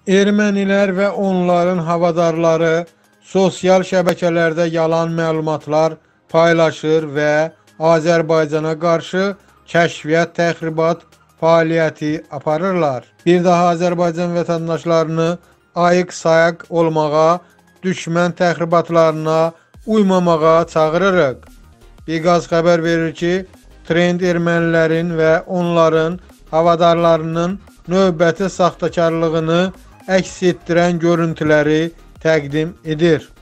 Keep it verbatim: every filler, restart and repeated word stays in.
Ermənilər və onların havadarları sosial şəbəkələrdə yalan məlumatlar paylaşır və Azərbaycana qarşı kəşfiyyat təxribat fəaliyyəti aparırlar. Bir daha Azərbaycan vətəndaşlarını ayıq-sayıq olmağa, düşmən təxribatlarına uymamağa çağırırıq. Biqaz xəbər verir ki, trend ermənilərin və onların havadarlarının növbəti saxtakarlığını əks etdirən görüntüləri təqdim edir.